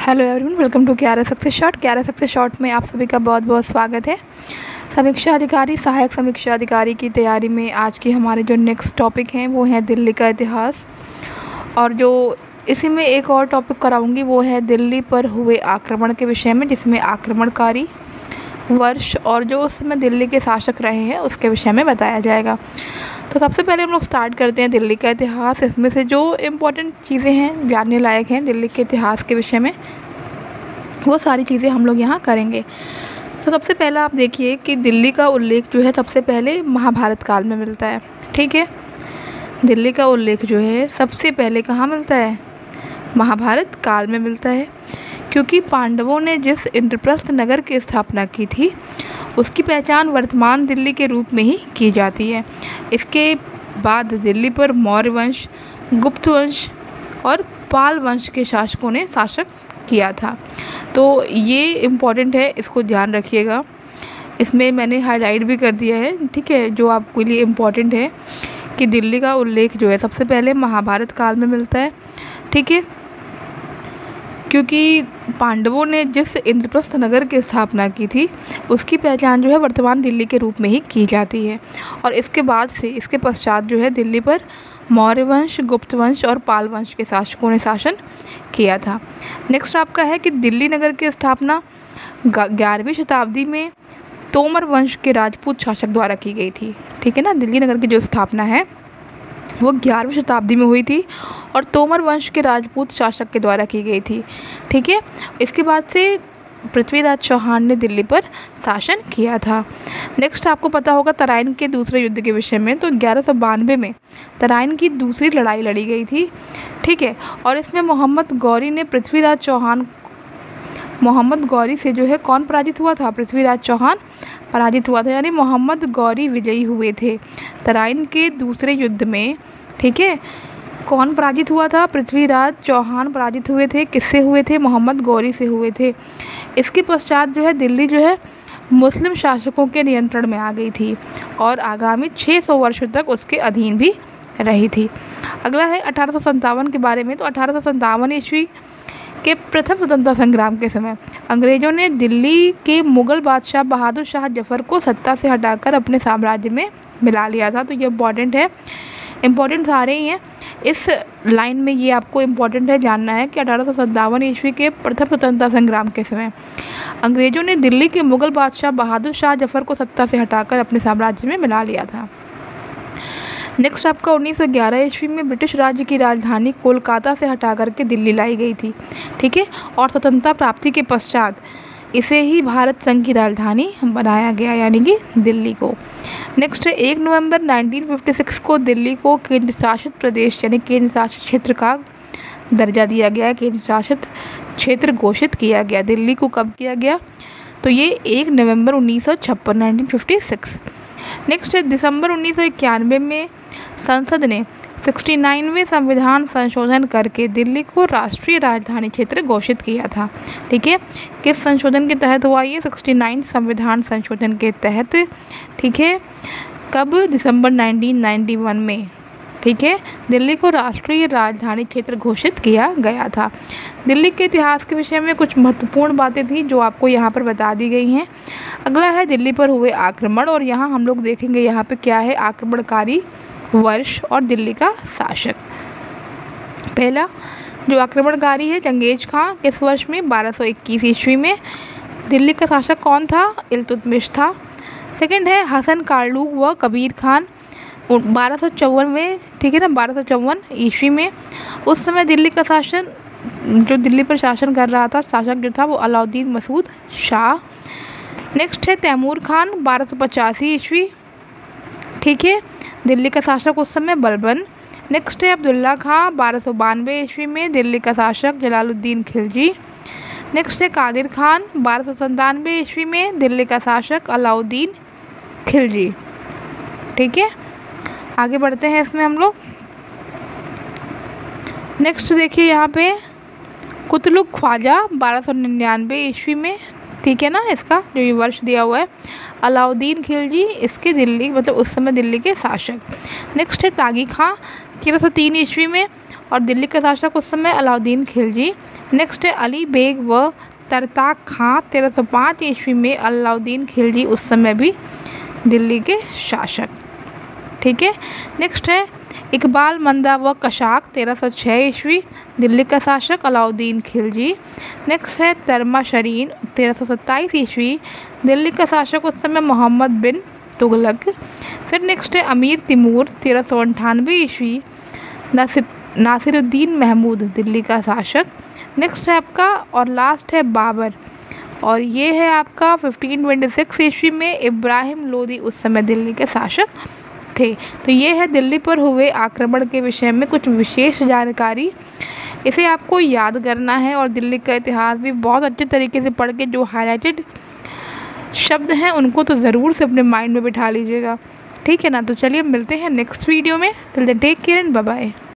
Hello everyone, welcome to Kyara success shot. Kyara success shot में आप सभी का बहुत बहुत स्वागत है। समीक्षा अधिकारी, सहायक समीक्षा अधिकारी की तैयारी में आज की हमारे जो नेक्स्ट टॉपिक हैं वो है दिल्ली का इतिहास। और जो इसी में एक और टॉपिक कराऊंगी वो है दिल्ली पर हुए आक्रमण के विषय में, जिसमें आक्रमणकारी वर्ष और जो उस समय दिल्ली के शासक रहे हैं उसके विषय में बताया जाएगा। तो सबसे पहले हम लोग स्टार्ट करते हैं दिल्ली का इतिहास। इसमें से जो इम्पोर्टेंट चीज़ें हैं, जानने लायक हैं दिल्ली के इतिहास के विषय में, वो सारी चीज़ें हम लोग यहाँ करेंगे। तो सबसे पहला आप देखिए कि दिल्ली का उल्लेख जो है सबसे पहले महाभारत काल में मिलता है। ठीक है, दिल्ली का उल्लेख जो है सबसे पहले कहाँ मिलता है? महाभारत काल में मिलता है, क्योंकि पांडवों ने जिस इंद्रप्रस्थ नगर की स्थापना की थी उसकी पहचान वर्तमान दिल्ली के रूप में ही की जाती है। इसके बाद दिल्ली पर मौर्य वंश, गुप्त वंश और पाल वंश के शासकों ने शासन किया था। तो ये इम्पॉर्टेंट है, इसको ध्यान रखिएगा। इसमें मैंने हाईलाइट भी कर दिया है, ठीक है, जो आपके लिए इम्पॉर्टेंट है कि दिल्ली का उल्लेख जो है सबसे पहले महाभारत काल में मिलता है। ठीक है, क्योंकि पांडवों ने जिस इंद्रप्रस्थ नगर की स्थापना की थी उसकी पहचान जो है वर्तमान दिल्ली के रूप में ही की जाती है। और इसके बाद से इसके पश्चात जो है दिल्ली पर मौर्य वंश, गुप्त वंश और पाल वंश के शासकों ने शासन किया था। नेक्स्ट आपका है कि दिल्ली नगर की स्थापना 11वीं शताब्दी में तोमर वंश के राजपूत शासक द्वारा की गई थी। ठीक है ना, दिल्ली नगर की जो स्थापना है वो 11वीं शताब्दी में हुई थी और तोमर वंश के राजपूत शासक के द्वारा की गई थी। ठीक है, इसके बाद से पृथ्वीराज चौहान ने दिल्ली पर शासन किया था। नेक्स्ट आपको पता होगा तराइन के दूसरे युद्ध के विषय में। तो 1192 में तराइन की दूसरी लड़ाई लड़ी गई थी। ठीक है, और इसमें मोहम्मद गौरी से जो है कौन पराजित हुआ था? पृथ्वीराज चौहान पराजित हुआ था, यानी मोहम्मद गौरी विजयी हुए थे तराइन के दूसरे युद्ध में। ठीक है, कौन पराजित हुआ था? पृथ्वीराज चौहान पराजित हुए थे। किससे हुए थे? मोहम्मद गौरी से हुए थे। इसके पश्चात जो है दिल्ली जो है मुस्लिम शासकों के नियंत्रण में आ गई थी और आगामी 600 वर्षों तक उसके अधीन भी रही थी। अगला है 1857 के बारे में। तो 1857 ईस्वी के प्रथम स्वतंत्रता संग्राम के समय अंग्रेज़ों ने दिल्ली के मुग़ल बादशाह बहादुर शाह जफ़र को सत्ता से हटाकर अपने साम्राज्य में मिला लिया था। तो ये इम्पॉर्टेंट है, इम्पॉर्टेंट सारे ही हैं। इस लाइन में ये आपको इम्पॉर्टेंट है जानना है कि 1857 ईस्वी के प्रथम स्वतंत्रता संग्राम के समय अंग्रेज़ों ने दिल्ली के मुग़ल बादशाह बहादुर शाह जफ़र को सत्ता से हटाकर अपने साम्राज्य में मिला लिया था। नेक्स्ट आपका 1911 ईस्वी में ब्रिटिश राज्य की राजधानी कोलकाता से हटा करके दिल्ली लाई गई थी। ठीक है, और स्वतंत्रता प्राप्ति के पश्चात इसे ही भारत संघ की राजधानी बनाया गया, यानी कि दिल्ली को। नेक्स्ट है 1 नवंबर 1956 को दिल्ली को केंद्र शासित प्रदेश यानी केंद्र शासित क्षेत्र का दर्जा दिया गया है, केंद्र शासित क्षेत्र घोषित किया गया। दिल्ली को कब किया गया? तो ये 1 नवंबर 1956। नेक्स्ट है दिसंबर 1991 में संसद ने 69वें संविधान संशोधन करके दिल्ली को राष्ट्रीय राजधानी क्षेत्र घोषित किया था। ठीक है, किस संशोधन के तहत हुआ ये? 69 संविधान संशोधन के तहत। ठीक है, कब? दिसंबर 1991 में। ठीक है, दिल्ली को राष्ट्रीय राजधानी क्षेत्र घोषित किया गया था। दिल्ली के इतिहास के विषय में कुछ महत्वपूर्ण बातें थी जो आपको यहाँ पर बता दी गई हैं। अगला है दिल्ली पर हुए आक्रमण, और यहाँ हम लोग देखेंगे यहाँ पे क्या है, आक्रमणकारी वर्ष और दिल्ली का शासक। पहला जो आक्रमणकारी है चंगेज खां, किस वर्ष में? 1221 ईस्वी में। दिल्ली का शासक कौन था? इल्तुतमिश था। सेकंड है हसन कारलूग व कबीर खान, 1254 में। ठीक है ना, 1254 ईस्वी में। उस समय दिल्ली का शासन, जो दिल्ली पर शासन कर रहा था शासक जो था वो अलाउद्दीन मसूद शाह। नेक्स्ट है तैमूर खान, 1285 ईस्वी। ठीक है, दिल्ली का शासक उस समय बलबन। नेक्स्ट है अब्दुल्ला खां, 1292 ईस्वी में। दिल्ली का शासक जलालुद्दीन खिलजी। नेक्स्ट है कादिर खान, 1297 ईस्वी में। दिल्ली का शासक अलाउद्दीन खिलजी। ठीक है, आगे बढ़ते हैं इसमें हम लोग। नेक्स्ट देखिए यहाँ पे कुतलुक ख्वाजा, 1299 ईस्वी में। ठीक है ना, इसका जो ये वर्ष दिया हुआ है। अलाउद्दीन खिलजी इसके दिल्ली मतलब उस समय दिल्ली के शासक। नेक्स्ट है तागी खां, 1303 ईस्वी में। और दिल्ली का शासक उस समय अलाउद्दीन खिलजी। नेक्स्ट है अली बेग व तरताक खां 1305 ईस्वी में, अलाउद्दीन खिलजी उस समय भी दिल्ली के शासक। ठीक है। नेक्स्ट है इकबाल मंदा व कशाक 1306 ईस्वी, दिल्ली का शासक अलाउद्दीन खिलजी। नेक्स्ट है तरमा शरीन 1327 ईस्वी, दिल्ली का शासक उस समय मोहम्मद बिन तुगलक। फिर नेक्स्ट है अमीर तिमूर 1398 ईस्वी, नासिरुद्दीन महमूद दिल्ली का शासक। नेक्स्ट है आपका और लास्ट है बाबर, और ये है आपका 1526 ईस्वी में इब्राहिम लोदी उस समय दिल्ली के शासक थे। तो ये है दिल्ली पर हुए आक्रमण के विषय में कुछ विशेष जानकारी, इसे आपको याद करना है और दिल्ली का इतिहास भी बहुत अच्छे तरीके से पढ़ के जो हाईलाइटेड शब्द हैं उनको तो ज़रूर से अपने माइंड में बिठा लीजिएगा। ठीक है ना। तो चलिए मिलते हैं नेक्स्ट वीडियो में। Till then take care and bye bye.